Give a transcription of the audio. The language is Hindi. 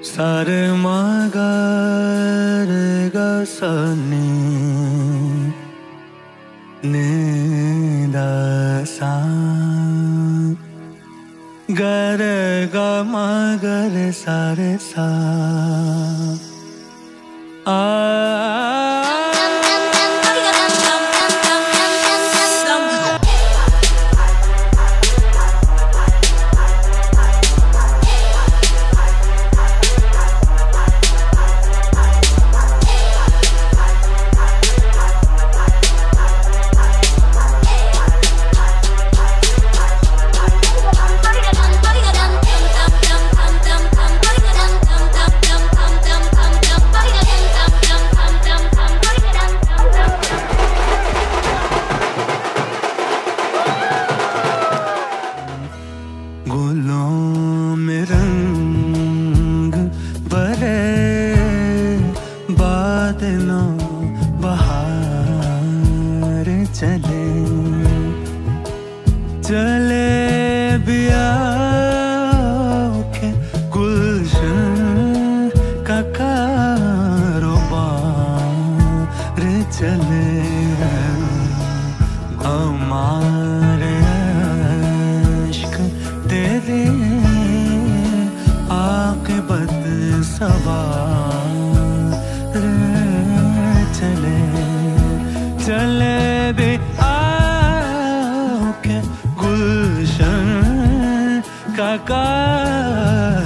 सारे मगर गसनी निदासा गर ग मगर सारे सा गुलों में रंग भरे बादलों बहार चले चले बिया के गुलशन का कारोबार चले हमारे तेरे आक़िबत सवार चले चले बे आके गुलशन का